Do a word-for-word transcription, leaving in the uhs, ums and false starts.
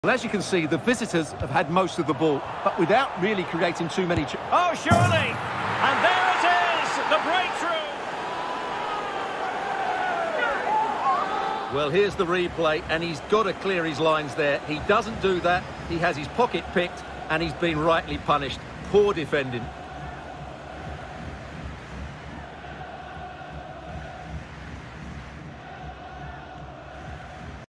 Well, as you can see, the visitors have had most of the ball, but without really creating too many... Ch oh, surely! And there it is, the breakthrough! Well, here's the replay, and he's got to clear his lines there. He doesn't do that. He has his pocket picked, and he's been rightly punished. Poor defending.